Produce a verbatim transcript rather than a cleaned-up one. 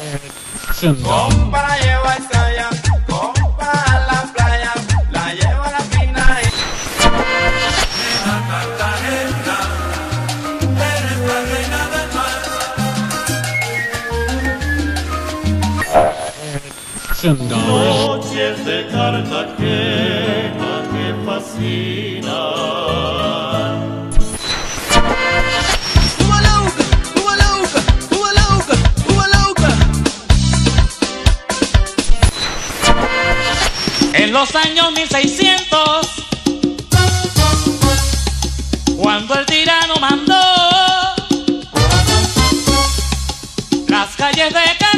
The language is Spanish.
Compa la lleva a Saya, compa a la playa, la lleva a la fina y... Nena Cartagena, eres la reina del mar. Noches de Cartagena que fascinan. En los años mil seiscientos, cuando el tirano mandó las calles de Cartagena